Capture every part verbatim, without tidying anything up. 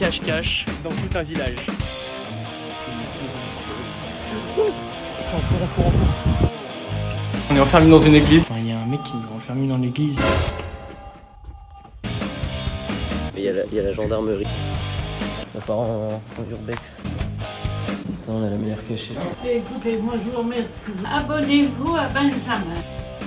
cache-cache dans tout un village. Tiens, on court, on court, on court. On est enfermé dans une église. Enfin, il y a un mec qui nous a enfermé dans l'église. Il y, y a la gendarmerie. Ça part en, en urbex. Attends, on a la meilleure cachette. Écoutez, moi je vous remercie. Abonnez-vous à Benjamin.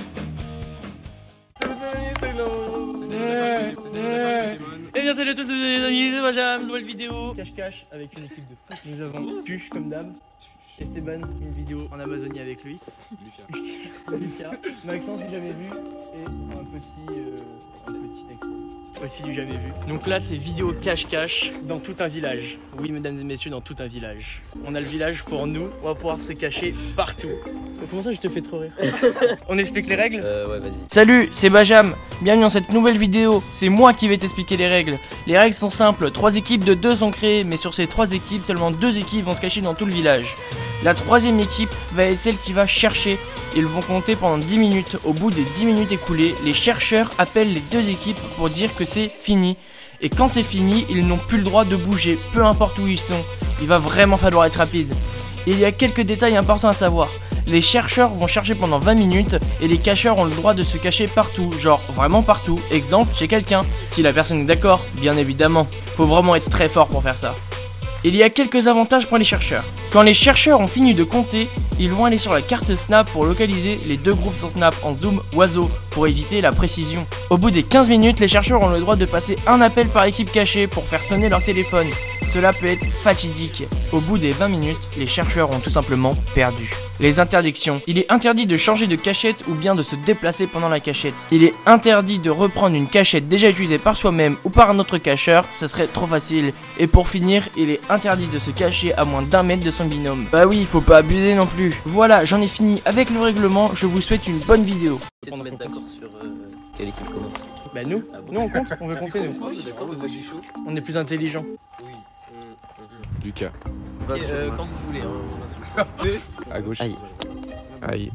Et bien salut à tous les amis, c'est Benjamin, nouvelle vidéo cache-cache avec une équipe de foot. Nous avons Tuche comme dame, Esteban, une vidéo en Amazonie avec lui, Lucas, Lucas, Maxence du jamais vu et un petit, euh, un petit extrait aussi du jamais vu. Donc là c'est vidéo cache-cache dans tout un village. Oui mesdames et messieurs, dans tout un village. On a le village pour nous, on va pouvoir se cacher partout. Comment ça je te fais trop rire? On explique les règles? Euh ouais vas-y. Salut, c'est Benjamin. Bienvenue dans cette nouvelle vidéo. C'est moi qui vais t'expliquer les règles. Les règles sont simples. Trois équipes de deux sont créées, mais sur ces trois équipes, seulement deux équipes vont se cacher dans tout le village. La troisième équipe va être celle qui va chercher. Ils vont compter pendant dix minutes. Au bout des dix minutes écoulées, les chercheurs appellent les deux équipes pour dire que c'est fini. Et quand c'est fini, ils n'ont plus le droit de bouger, peu importe où ils sont. Il va vraiment falloir être rapide. Et il y a quelques détails importants à savoir. Les chercheurs vont chercher pendant vingt minutes et les cacheurs ont le droit de se cacher partout, genre vraiment partout. Exemple, chez quelqu'un. Si la personne est d'accord, bien évidemment. Faut vraiment être très fort pour faire ça. Il y a quelques avantages pour les chercheurs. Quand les chercheurs ont fini de compter, ils vont aller sur la carte Snap pour localiser les deux groupes sur Snap en zoom oiseau pour éviter la précision. Au bout des quinze minutes, les chercheurs ont le droit de passer un appel par équipe cachée pour faire sonner leur téléphone. Cela peut être fatidique. Au bout des vingt minutes, les chercheurs ont tout simplement perdu. Les interdictions. Il est interdit de changer de cachette ou bien de se déplacer pendant la cachette. Il est interdit de reprendre une cachette déjà utilisée par soi-même ou par un autre cacheur, ce serait trop facile. Et pour finir, il est interdit de se cacher à moins d'un mètre de son binôme. Bah oui, faut pas abuser non plus. Voilà, j'en ai fini avec le règlement, je vous souhaite une bonne vidéo. C'est de se mettre d'accord sur euh, quelle équipe commence. Bah nous, ah bon. Nous on compte, on veut compter nous. D'accord, on, on est plus intelligent. Oui. Lucas. Okay, euh, quand vous voulez. Hein. À gauche. Aïe. Aïe.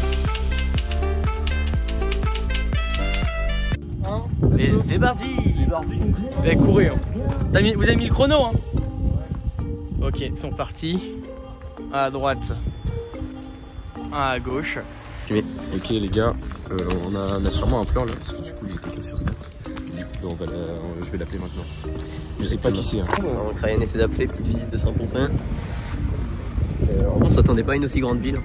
Et c'est parti. C'est parti. Eh, courez. Hein. Mis, vous avez mis le chrono hein? Ok, ils sont partis. Un à droite. Un à gauche. Ok les gars, euh, on, a, on a sûrement un plan là, parce que du coup j'ai cliqué sur Snap. Du coup on va la, on, je vais l'appeler maintenant. Je sais pas qui c'est. Hein. Donc Ryan essaie d'appeler, petite visite de Saint-Pompin. Euh, on s'attendait pas à une aussi grande ville.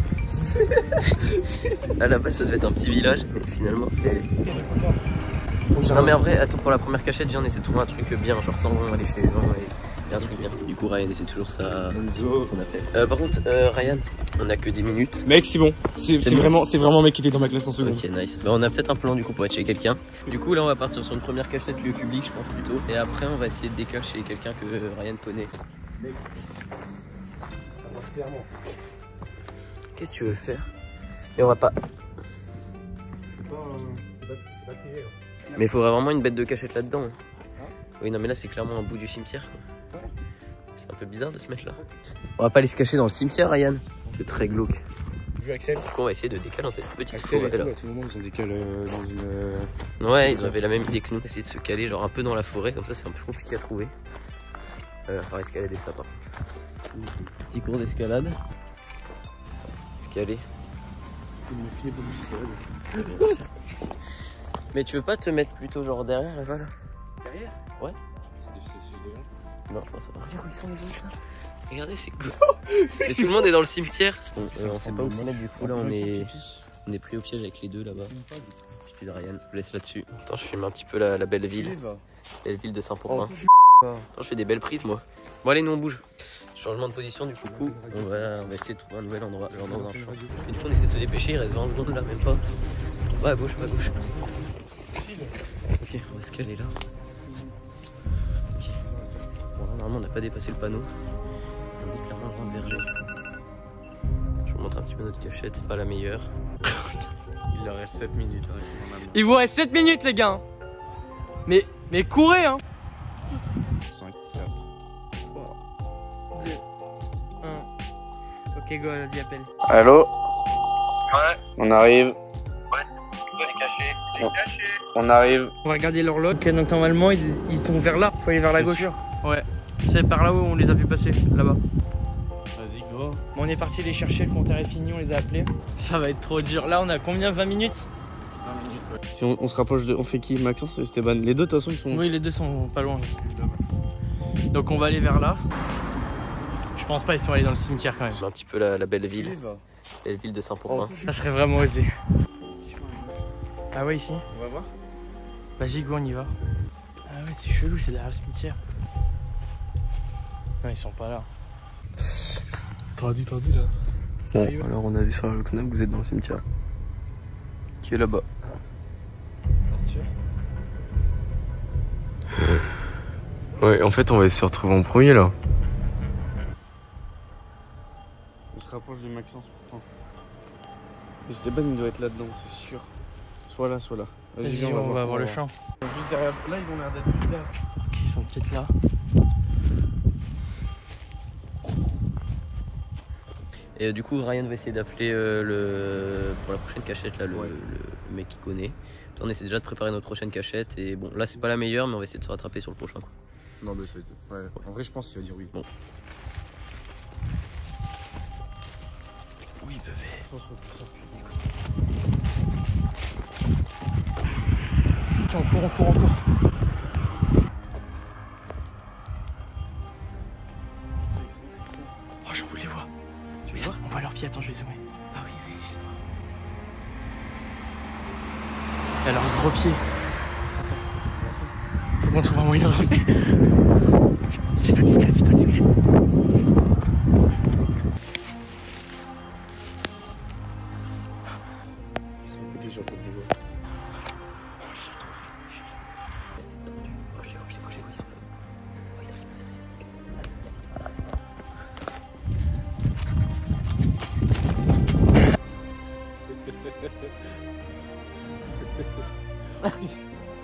Là, là-bas ça devait être un petit village, et finalement c'est... Non mais en vrai, attends, pour la première cachette, viens on essaie de trouver un truc bien, genre sans aller chez les gens et, et un truc bien. Du coup Ryan essaie toujours sa... son appel. Euh, par contre, euh, Ryan, on a que des minutes. Mec c'est bon, c'est vraiment, vraiment mec qui était dans ma classe en seconde. Ok nice, bah, on a peut-être un plan du coup pour être chez quelqu'un. Du coup là on va partir sur une première cachette lieu public je pense plutôt. Et après on va essayer de décacher quelqu'un que Ryan connaît. Mec, clairement. Qu'est-ce que tu veux faire? Et on va pas... C'est pas, euh, pas privé hein. Mais il faudrait vraiment une bête de cachette là-dedans. Hein. Hein? Oui non mais là c'est clairement un bout du cimetière. Ouais. C'est un peu bizarre de se mettre là. On va pas aller se cacher dans le cimetière Ryan. C'est très glauque. Vu Axel. Du coup on va essayer de décaler dans cette petite Axel forêt là. Tout le monde ils ont décalé euh, dans une... Euh... Ouais ils avaient la même idée que nous. Essayer de se caler genre un peu dans la forêt, comme ça c'est un peu compliqué à trouver. Il va falloir escalader ça par contre. Petit cours d'escalade. Escaler. Mais tu veux pas te mettre plutôt genre derrière là-bas là? Derrière? Ouais. Non je pense pas. Regarde où ils sont les autres là. Regardez c'est cool. Et tout le monde est dans le cimetière. On, euh, on sait pas où se mettre du coup là on est on est pris au piège avec les deux là-bas. Je suis de Ryan, je vous laisse là-dessus. Attends je filme un petit peu la, la belle ville. Belle ville de Saint-Pompin. Attends je fais des belles prises moi. Bon allez nous on bouge. Changement de position du coup. On va, on va essayer de trouver un nouvel endroit. Genre dans un champ. Et du coup on essaie de se dépêcher, il reste vingt secondes là même pas. Ouais à gauche, à gauche. Ok on va se caler là. Ok. Bon, normalement on n'a pas dépassé le panneau. On est clairement dans un berger. Je vous montre un petit peu notre cachette, c'est pas la meilleure. Il leur reste sept minutes. Hein, il vous reste sept minutes les gars. Mais, mais courez hein. cinq, quatre, trois, deux, un. Ok go, vas-y appelle. Allô? Ouais. On arrive. Ouais. Il est caché. Il est caché. On arrive. On va regarder l'horloge. Ok donc normalement ils, ils sont vers là. Faut aller vers la gauche. Sûr. Ouais. C'est par là où on les a vu passer, là-bas. Vas-y, go. Bon, on est parti les chercher, le compteur est fini, on les a appelés. Ça va être trop dur. Là, on a combien? vingt minutes? vingt minutes, ouais. Si on, on se rapproche de. On fait qui? Maxence et Esteban? Les deux, de toute façon, ils sont. Oui, les deux sont pas loin. Donc, on va aller vers là. Je pense pas, ils sont allés dans le cimetière quand même. Un petit peu la, la belle ville. Belle ville de Saint-Pourpin. Ça serait vraiment osé. Ah ouais, ici? On va voir. Vas-y, go, on y va. Ah ouais, c'est chelou, c'est derrière le cimetière. Non, ils sont pas là. Tendu, tendu là. Bon, alors on a vu sur la Loxna que vous êtes dans le cimetière. Qui est là-bas. Ouais, en fait, on va se retrouver en premier là. On se rapproche de Maxence pourtant. Esteban, il doit être là-dedans, c'est sûr. Soit là, soit là. Vas-y, viens, on, on va voir le champ. Juste derrière. Là, ils ont l'air d'être juste là. Ok, ils sont peut-être là. Et euh, du coup, Ryan va essayer d'appeler euh, le pour la prochaine cachette là, le, ouais. le, le mec qui connaît. On essaie déjà de préparer notre prochaine cachette et bon, là c'est pas la meilleure, mais on va essayer de se rattraper sur le prochain. Quoi. Non, mais c'est. Ouais, en vrai, je pense qu'il va dire oui. Bon. Oui, bébé. Tiens, on court, on court, on court. Oh, j'en voulais les voir. Tu vois? On voit leurs pieds, attends, je vais zoomer. Ah oui, oui. Elle a leurs gros pieds. Attends, attends. Faut qu'on trouve un moyen d'avancer. Fais-toi discret, fais-toi discret. Ils sont à côté, j'entends des voix. On les a trouvés. C'est tendu. Oh, je les vois, je les vois, je les vois, ils sont là. Oh, ils arrivent, ils arrivent.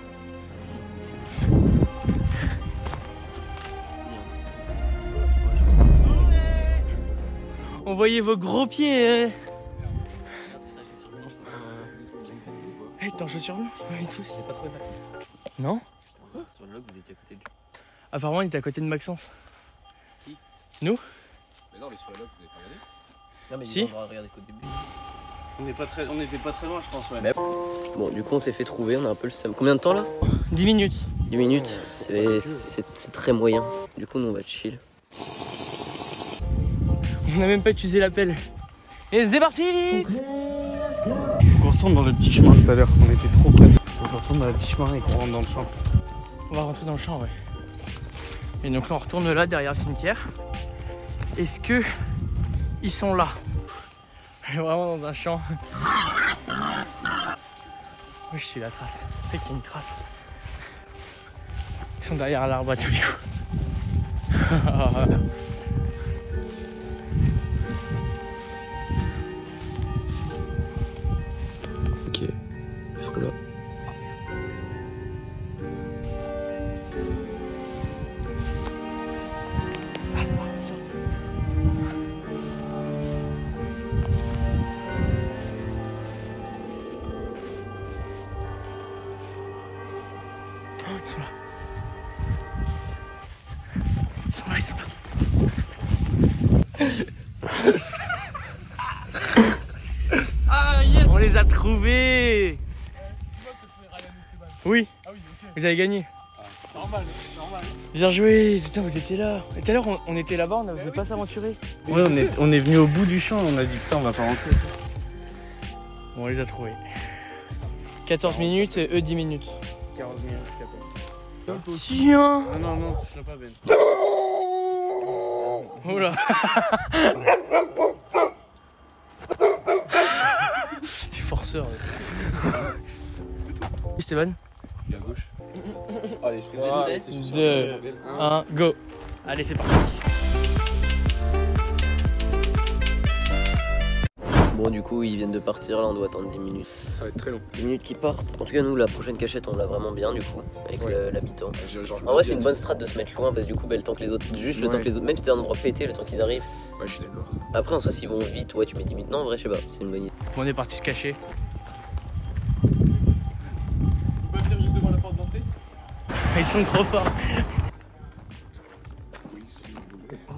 On voyait vos gros pieds. Hein. Hey, t'es en chaussures blanches? Oui, tous. C'est pas trouvé Maxence. Non? Sur le log, vous étiez à côté de lui. Apparemment, il était à côté de Maxence. Qui? Nous? Mais non, mais sur la log, vous n'avez pas regardé? Non, mais Si. il va regarder qu'au début. On n'est pas très, on n'était pas très loin, je pense. Ouais. Mais... Bon, du coup, on s'est fait trouver, on a un peu le seum. Combien de temps là? dix minutes. dix minutes, c'est très moyen. Du coup, nous on va chill. On n'a même pas utilisé l'appel. Et c'est parti! Faut qu'on retourne dans le petit chemin tout à l'heure, on était trop près de. Faut qu'on retourne dans le petit chemin et qu'on rentre dans le champ. On va rentrer dans le champ, ouais. Et donc là, on retourne là, derrière le cimetière. Est-ce que ils sont là? On est vraiment dans un champ. Oui, je suis la trace. En fait, il y a une trace. Ils sont derrière l'arbre à tous les coups. Ok, ils sont là. Ils sont là. Ils sont là, ils sont là. Ah yes, on les a trouvés. Oui. Ah oui, ok. Vous avez gagné. Ah, normal, normal. Bien joué. Putain, vous étiez là. Et tout à l'heure, on, on était là-bas, on n'avait bah pas oui, s'aventurer. Ouais, on est, on est venu au bout du champ, on a dit putain, on va pas rentrer. Bon, on les a trouvés. quatorze minutes et eux dix minutes. quinze minutes, quatorze. Tiens. Ah non, non, touche-la pas, Ben. Oh là. Tu forceur. Stéphane. À gauche. Allez, je fais trois, deux, un, go. Allez, c'est parti. Bon, du coup, ils viennent de partir, là on doit attendre dix minutes. Ça va être très long. dix minutes qu'ils partent. En tout cas, nous, la prochaine cachette, on l'a vraiment bien du coup, avec ouais. l'habitant. Genre, En vrai, c'est une bonne strat de se mettre loin parce que du coup, bah, le temps que les autres, juste le ouais. temps que les autres, même si t'es à un endroit pété, le temps qu'ils arrivent. Ouais, je suis d'accord. Après, en soi, s'ils vont vite, ouais, tu mets dix minutes. Non, en vrai, je sais pas, c'est une bonne idée. Bon, on est parti se cacher. On peut venir juste devant la porte d'entrée? Ils sont trop forts.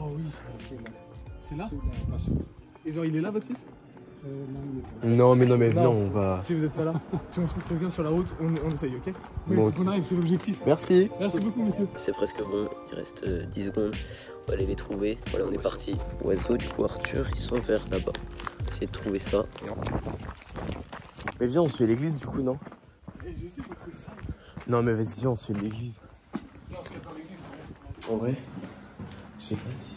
Oh oui, c'est là. Et genre il est là votre fils? Euh, non, mais non, mais non, on va. Si vous êtes pas là, si on trouve quelqu'un sur la route, on, on essaye, ok? Oui, Bon, faut ok. qu'on arrive, c'est l'objectif. Merci. Merci beaucoup, monsieur. C'est presque bon, il reste euh, dix secondes. On va aller les trouver. Voilà, on est parti. Oiseau, du coup, Arthur, ils sont vers là-bas. Essayer de trouver ça. Mais viens, on se fait l'église du coup, non? Et je sais, faut que c'est ça. Non, mais vas-y, viens, on se fait l'église. Non, on se casse dans l'église. En vrai? Je sais pas si.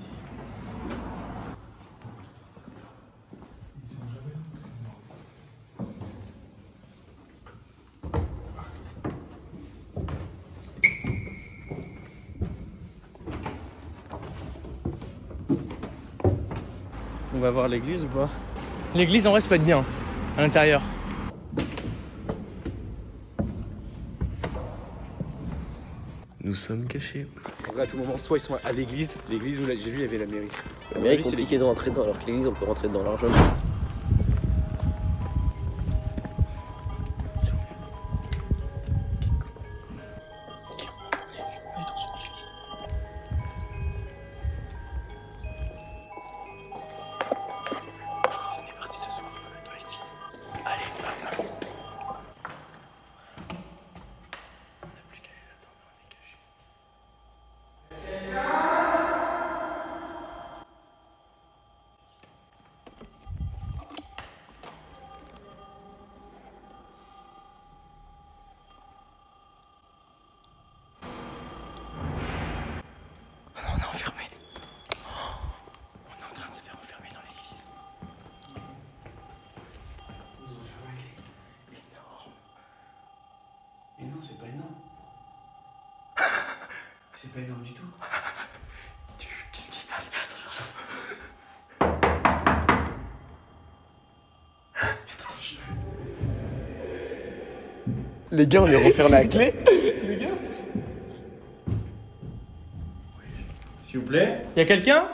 On va voir l'église ou pas? L'église en vrai, ça peut être bien à l'intérieur. Nous sommes cachés. En vrai, à tout moment, soit ils sont à l'église, l'église où là, j'ai vu, il y avait la mairie. La mairie est compliqué de rentrer dedans, alors que l'église, on peut rentrer dedans largement. On est enfermé. On est en train de se faire enfermer dans l'église. Ils nous ont fait la clé. Énorme. Mais non, c'est pas énorme. C'est pas énorme du tout. Qu'est-ce qui se passe? Attends, Les gars, on est refermé à clé. Les gars? s'il vous plaît. Y'a quelqu'un?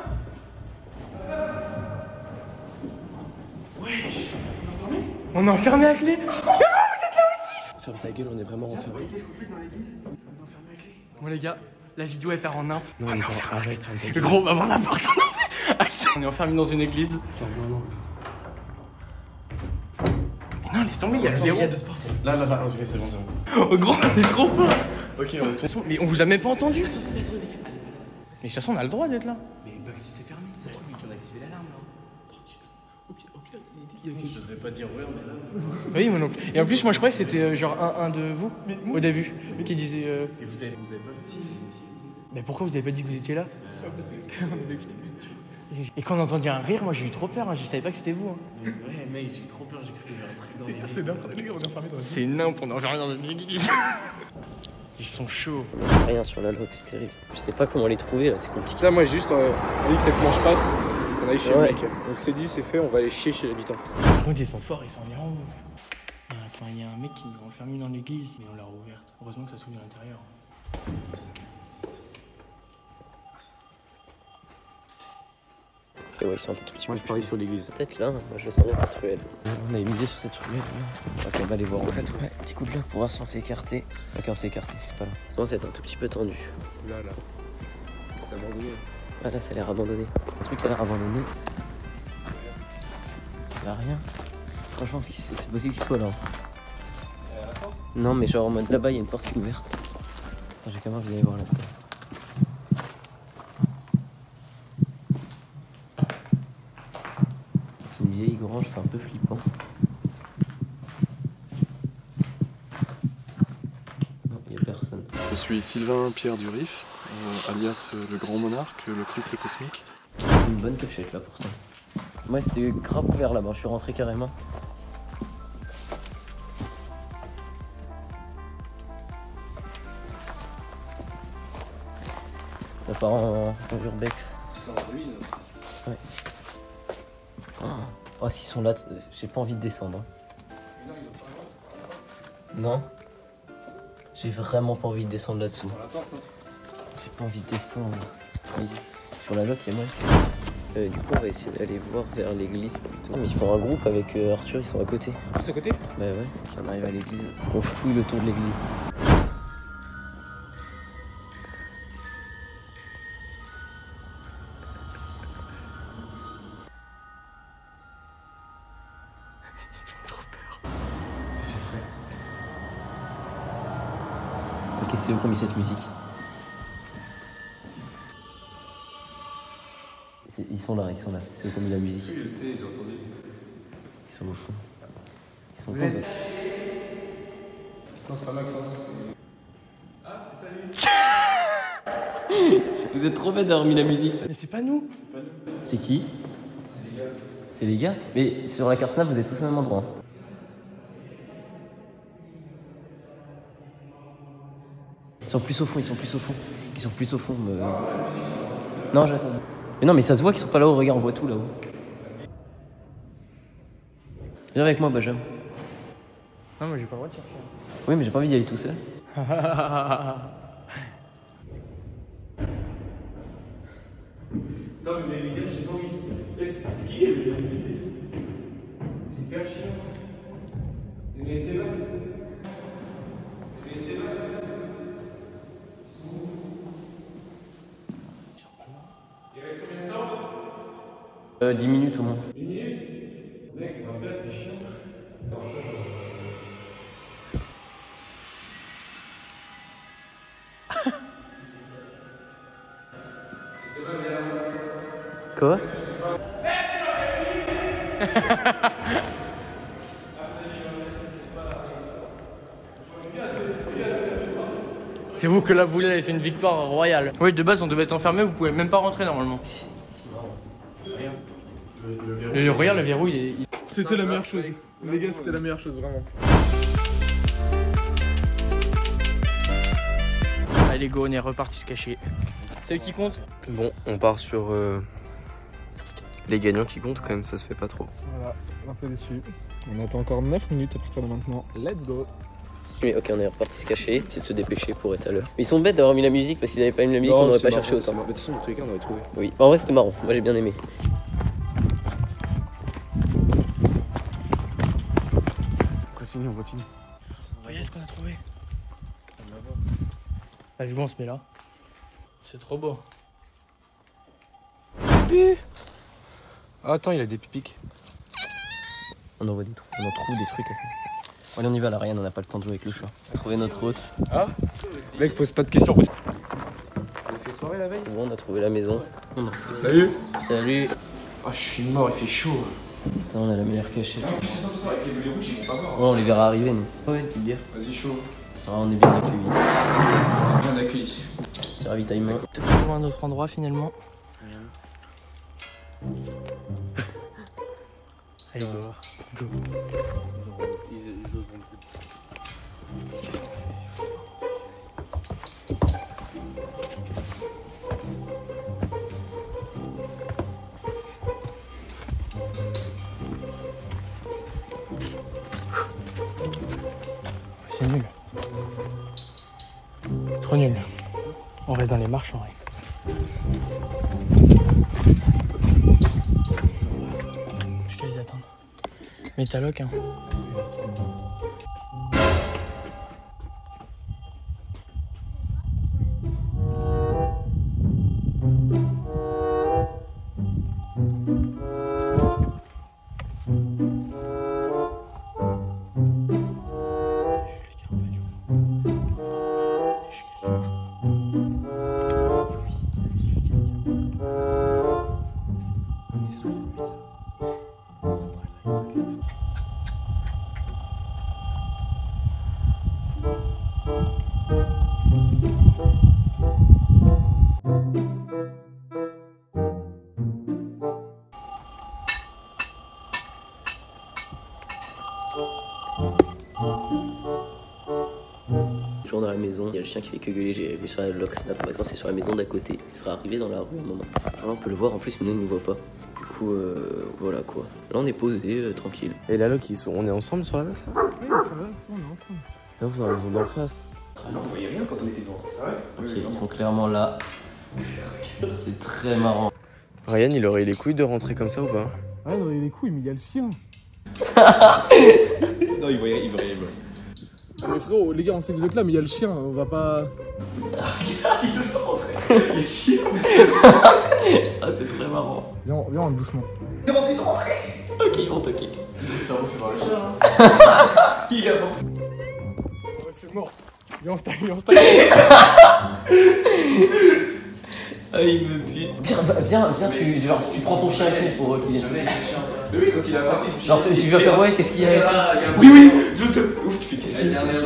Wesh. On est enfermé à clé. Ferme ta gueule, on est vraiment renfermé. Qu'est-ce qu'on fait dans l'église? On est enfermé à clé. Bon les gars, la vidéo elle part en imp. Non, on est pas. Arrête, ferme ta Le gueule. gros, on va voir la porte en enfer. Axel. On est enfermé dans une église. Non, non. Mais non, laisse tomber, y'a le verrou. Là, là, là, ok, c'est bon, c'est bon. Oh gros, c'est trop fort. Ok, on De toute façon, mais on vous a même pas entendu. Mais de toute façon, on a le droit d'être là. Mais bah, si c'est fermé, ça se trouve, on a activé l'alarme là. Je sais pas dire ouais, on est là. Oui, mon oncle. Et en plus, moi je croyais que c'était euh, genre un, un de vous au début qui disait. Euh... Et vous avez, vous avez pas vu? Mais pourquoi vous avez pas dit que vous étiez là? Et quand on entendit un rire, moi j'ai eu trop peur, hein. Je savais pas que c'était vous. Hein. Ouais, mec, j'ai eu trop peur, j'ai cru qu'il y avait un truc dans les. C'est n'importe quoi, on est enfermé dans l'église. C'est nimp, on est enfermé dans une église. Ils sont chauds. On a rien sur la log, c'est terrible. Je sais pas comment les trouver là, c'est compliqué. Là, moi, juste, euh, on dit que cette manche passe, on aille chez Ouais. le mec. Donc c'est dit, c'est fait, on va aller chier chez l'habitant. Par contre, ils sont forts, ils sont venus en haut. Enfin, il y a un mec qui nous a enfermés dans l'église, mais on l'a rouverte. Heureusement que ça s'ouvre à l'intérieur. Et ouais, ils sont un tout petit peu. Moi, je parie sur l'église. Peut-être là, hein. Moi je le sens bien cette ruelle. On a une idée sur cette ruelle là. Ok, on va aller voir en fait. Ouais, petit coup de là pour voir si on s'est écarté. Ok, on s'est écarté, c'est pas là. Ça commence à être un tout petit peu tendu. Là, là. C'est abandonné. Ah là, ça a l'air abandonné. Le truc a l'air abandonné. Y'a rien. Franchement, c'est c'est possible qu'il soit là. Non, mais genre en mode là-bas, il y a une porte qui est ouverte. Attends, j'ai quand même envie d'aller voir là-dedans. C'est une vieille grange, c'est un peu flippant. Non, il n'y a personne. Je suis Sylvain Pierre Durif, euh, alias euh, le Grand Monarque, le Christ cosmique. C'est une bonne cachette là pourtant. Moi c'était grave ouvert là-bas, je suis rentré carrément. Ça part en, en urbex. C'est en ruine. Ouais. Oh, oh s'ils sont là, j'ai pas envie de descendre. hein. Non. J'ai vraiment pas envie de descendre là-dessous. J'ai pas envie de descendre. Mais ici, sur la loque, il y a moins. Euh, du coup, on va essayer d'aller voir vers l'église. Ah, mais ils font un groupe avec euh, Arthur, ils sont à côté. Tous à côté? Bah ouais, qui on arrive à l'église. On fouille le tour de l'église. Qu'est-ce que c'est qu'on met cette musique? Ils sont là, ils sont là. C'est eux qui ont mis la musique. Oui, je sais, j'ai entendu. Ils sont au fond. Ils sont au Vous fond. êtes... Non, c'est pas Maxence. Ah, salut. Vous êtes trop bête d'avoir mis la musique. Mais c'est pas nous. C'est qui? C'est les gars. C'est les gars? Mais sur la carte Snap, vous êtes tous au même endroit. Ils sont plus au fond, ils sont plus au fond. Ils sont plus au fond. Me... Non, j'attends. Mais non, mais ça se voit qu'ils sont pas là-haut. Regarde, on voit tout là-haut. Viens avec moi, Benjamin. Non, moi j'ai pas le droit de chercher. Oui, mais j'ai pas envie d'y aller tout seul. Non mais les gars, je sais pas où ils sont. C'est qui les gars? C'est hyper chiant. Mais Esteban. Mais Esteban. Il reste combien de temps? Euh, dix minutes au moins. Une minute? Mec, on va perdre, c'est chiant. Quoi? J'avoue que là, vous l'avez fait une victoire royale. Oui, de base, on devait être enfermé, vous pouvez même pas rentrer normalement. Rien. Le, le, regarde, le verrou, il est. Il... C'était la meilleure chose. Les gars, c'était la meilleure chose, vraiment. Allez, go, on est reparti se cacher. C'est eux qui comptent. Bon, on part sur euh, les gagnants qui comptent quand même, ça se fait pas trop. Voilà, un peu déçu. On attend encore neuf minutes à partir de maintenant. Let's go. Mais ok, on est reparti se cacher, c'est de se dépêcher pour être à l'heure. Ils sont bêtes d'avoir mis la musique parce qu'ils avaient pas mis la musique, non, on n'aurait pas marrant, cherché autant. Mais de toute façon, dans tous les cas, on aurait trouvé. Oui, en vrai, c'était marrant, moi j'ai bien aimé. Continue, on continue. Regardez ce qu'on a trouvé. Bah, vu qu'on se met là. C'est trop beau. Ah, attends, il a des pipiques. On en voit des trous, on en trouve des trucs à ça. Allez, on y va là, Ryan, on n'a pas le temps de jouer avec le chat. On a trouvé notre hôte. Ah, mec, pose pas de questions. On a fait soirée la veille. Bon, on a trouvé la maison. Salut. Salut. Oh, je suis mort, il fait chaud. Putain, on a la meilleure cachette. En plus, attends, attends, avec les volets rouges, ils vont pas voir. Ouais, on les verra arriver, nous. Ouais, une petite bière. Vas-y, chaud. Ah, on est bien accueillis. Bien accueilli. C'est ravitaillement. Peut-être trouver un autre endroit finalement. Allez, go. Go. C'est nul. Trop nul. On reste dans les marches en vrai. Jusqu'à les attendre. Mais t'as lock hein. Toujours dans la maison, il y a le chien qui fait que gueuler, j'ai vu sur la log snap, par exemple c'est sur la maison d'à côté. Il devrait arriver dans la rue à un moment. Alors on peut le voir en plus, mais nous on ne nous voit pas. Du coup, euh, voilà quoi. Là on est posé, euh, tranquille. Et la loc, ils sont... on est ensemble sur la loc là? Oui, sur la loc, on est ensemble. Là, vous avez raison d'en face. Ah non, on voyait rien quand on était devant. Ah ouais? Ok, ils sont clairement là. C'est très marrant. Ryan, il aurait eu les couilles de rentrer comme ça ou pas? Ah non, il y a les couilles, mais il y a le chien. Non, il voyait, il voyait, il voyait. Ah mais frérot, les gars, on sait que vous êtes là, mais il y a le chien, on va pas... Regarde, ils sont pas rentrés. Les chiens. Ah, c'est très marrant. Viens, viens, on doucement. Ils sont rentrés, ils sont rentrés. Ok, ils montent, ok. Le cerveau fait voir le chat. Hein. Il est avant. Ouais, c'est mort. Viens, on stack, on stack. Ah, il me bute. Viens, viens, viens, tu, genre, tu prends ton chien avec nous pour qu'il vienne. Oui, quand il a passé. Genre, tu veux faire ouais, qu'est-ce qu'il y a avec ça? Oui, oui, je te. Ouf, tu fais qu'est-ce qu'il y a? Non,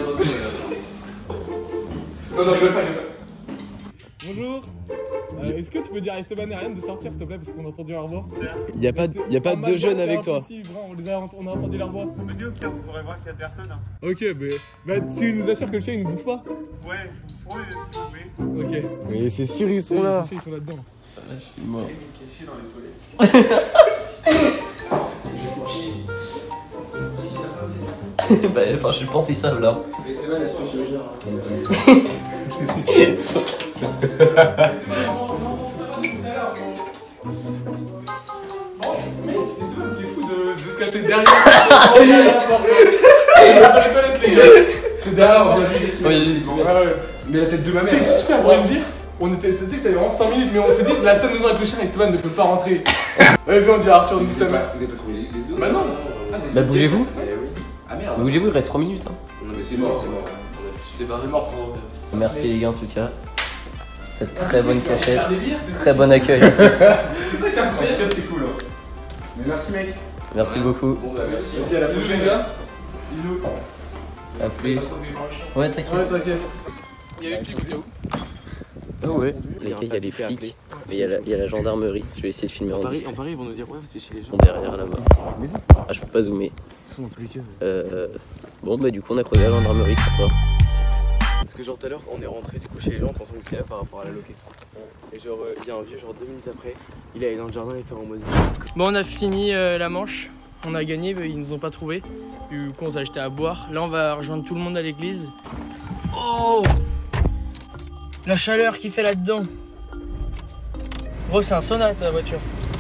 non, je veux pas, je veux pas. Bonjour. Euh, Est-ce que tu peux dire à Esteban et Ariane de sortir s'il te plaît parce qu'on a entendu leur voix? Il y a pas, y a pas deux jeunes avec toi. Petit, grand, on, les a, on a entendu leur voix. Mais au pire, vous pourrez voir qu'il y a personne. Ok, mais bah, tu nous assures que le chien il ne bouffe pas? Ouais, je vous prends si vous voulez. Ok. Mais c'est sûr, ils sont là. Ils sont là-dedans. Je suis mort. Caché dans les toilettes. Bah, enfin, je pense qu'ils savent là. Mais Esteban, elles sont chirurgiens. Mec, c'est fou de, de se cacher derrière la porte. C'est dans les toilettes, les gars. C'était derrière la porte. Mais la tête de ma mère. Tu sais, qu'est-ce que tu fais à boire une bière? On était, c'était que ça avait vraiment cinq minutes, mais on s'est dit que la seule maison avec le chien, Esteban ne peut pas rentrer. Ouais, viens, on dit à Arthur, nous sommes. Vous avez pas trouvé l'église d'eau? Bah non. Bah, bougez-vous. Ah merde. Bougez-vous, il reste trois minutes. Hein. Non, mais c'est mort, c'est mort. Tu t'es barré mort, frérot. Merci les gars en tout cas. Cette très bonne cachette. Très bon accueil. C'est ça qui est incroyable, c'est cool. Mais merci, mec. Merci beaucoup. Bon, bah merci. Merci à la prochaine, les gars. Bisous. A plus. Ouais, t'inquiète. Ouais, t'inquiète. Il y a les flics, où? Oh ouais, les gars, il y a les flics, mais il y, a la, il y a la gendarmerie. Je vais essayer de filmer en discret. En Paris, ils vont nous dire, ouais, c'était chez les gens. Derrière là-bas. Ah, je peux pas zoomer. Euh, bon, bah, du coup, on a creusé la gendarmerie, ça va. Parce que, genre, tout à l'heure, on est rentré du coup chez les gens pensant que c'était là par rapport à la loquette. Et genre, il y a un vieux, genre deux minutes après, il est allé dans le jardin et était en mode. Bon, on a fini euh, la manche. On a gagné, mais ils nous ont pas trouvé. Du coup, on s'est acheté à boire. Là, on va rejoindre tout le monde à l'église. Oh! La chaleur qu'il fait là-dedans. Gros, c'est un sauna ta voiture.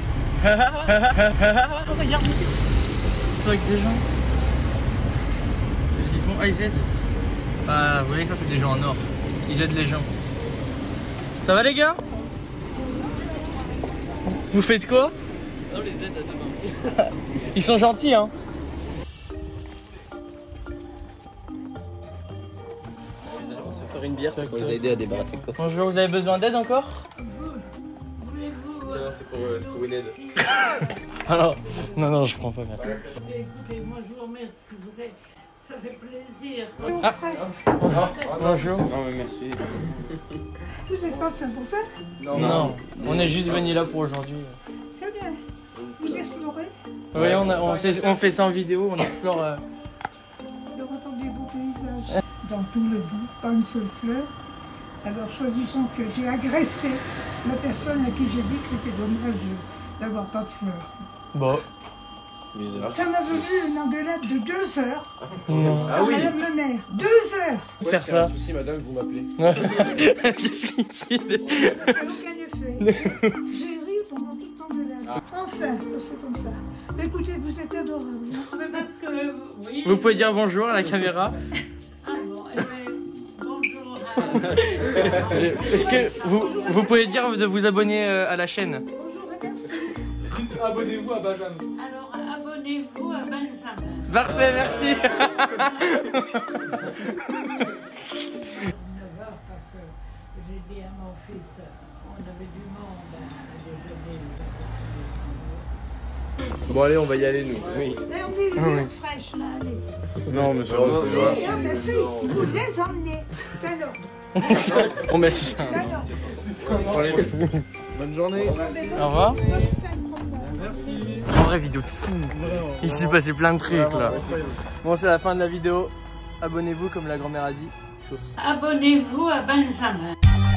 Regarde. Ils sont avec des gens. Qu'est-ce qu'ils font? Ah, ils aident. Ah, vous voyez, ça, c'est des gens en or. Ils aident les gens. Ça va, les gars? Vous faites quoi? On les aide à demain. Ils sont gentils, hein. On va se faire une bière parce qu'on les a aidés à débarrasser le coffre. Bonjour, vous avez besoin d'aide encore? Tiens, c'est pour, euh, pour une aide. Alors, non, non, je prends pas. Merci. Écoutez, moi je vous remercie, vous êtes... ça fait plaisir. Ah. Bonjour. Non, mais merci. Vous n'êtes pas de Saint-Pourfait? Non, non, on est juste venu là pour aujourd'hui. C'est bien. Vous explorez? Oui, on, a, on, fait, on fait ça en vidéo, on explore. Euh... De retrouver des beaux paysages dans tous les bouts, pas une seule fleur. Alors, soi-disant que j'ai agressé la personne à qui j'ai dit que c'était dommage d'avoir pas de fleurs. Bon. Bizarre. Ça m'a venu une engueulade de deux heures. Non. Ah oui. Madame le maire, deux heures. Ouais, faire ça. Un souci, madame, vous m'appelez. Qu'est-ce qu'il dit? Ça n'a aucun effet. J'ai ri pendant tout le temps de l'âge. Ah. Enfin, c'est comme ça. Mais écoutez, vous êtes adorable. Mais parce que, oui. Vous pouvez dire bonjour à la caméra. Ah bon, eh bien, bonjour. Est-ce que vous, vous pouvez dire de vous abonner à la chaîne? Bonjour et merci. Abonnez-vous à Benjamin. Alors, abonnez-vous à Benjamin. Parfait, merci. Parce que j'ai dit à mon fils, on avait du monde à déjeuner. Bon, allez, on va y aller, nous. Oui. Mais on dit une bière fraîche, là, allez. Non, mais ça va, c'est Ah, merci, vous les emmenez. C'est l'ordre. On met ça. Bonne journée. Au revoir. Bonne fin de promenade. Merci. En vrai, vidéo de fou. Il s'est passé plein de trucs là. Bon, c'est la fin de la vidéo. Abonnez-vous comme la grand-mère a dit. Abonnez-vous à Benjamin.